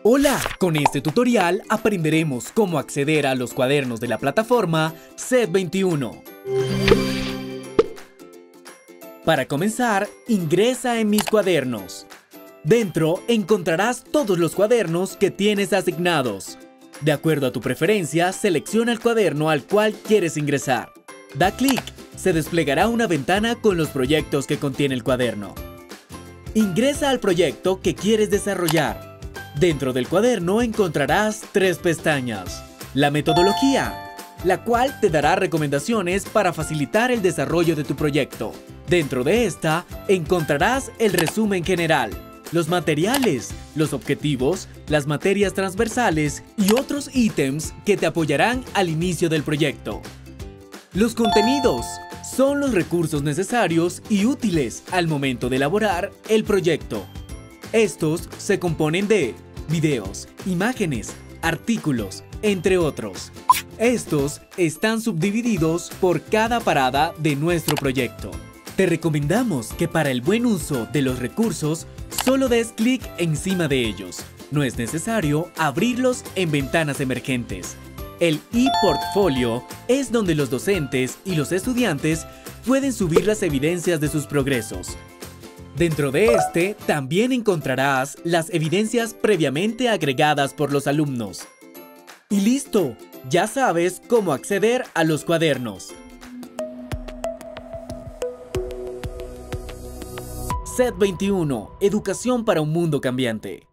Hola, con este tutorial aprenderemos cómo acceder a los cuadernos de la plataforma Set21. Para comenzar, ingresa en Mis cuadernos. Dentro encontrarás todos los cuadernos que tienes asignados. De acuerdo a tu preferencia, selecciona el cuaderno al cual quieres ingresar. Da clic, se desplegará una ventana con los proyectos que contiene el cuaderno. Ingresa al proyecto que quieres desarrollar. Dentro del cuaderno encontrarás 3 pestañas. La metodología, la cual te dará recomendaciones para facilitar el desarrollo de tu proyecto. Dentro de esta encontrarás el resumen general, los materiales, los objetivos, las materias transversales y otros ítems que te apoyarán al inicio del proyecto. Los contenidos son los recursos necesarios y útiles al momento de elaborar el proyecto. Estos se componen de videos, imágenes, artículos, entre otros. Estos están subdivididos por cada parada de nuestro proyecto. Te recomendamos que para el buen uso de los recursos, solo des clic encima de ellos. No es necesario abrirlos en ventanas emergentes. El e-portfolio es donde los docentes y los estudiantes pueden subir las evidencias de sus progresos. Dentro de este también encontrarás las evidencias previamente agregadas por los alumnos. Y listo, ya sabes cómo acceder a los cuadernos. Set21, educación para un mundo cambiante.